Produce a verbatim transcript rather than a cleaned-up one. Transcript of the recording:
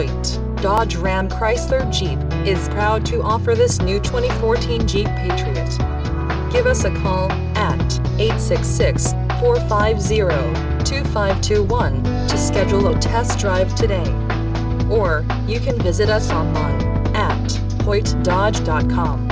Hoyte, Dodge Ram Chrysler Jeep, is proud to offer this new twenty fourteen Jeep Patriot. Give us a call at eight six six, four five zero, two five two one to schedule a test drive today. Or, you can visit us online at hoyte dodge dot com.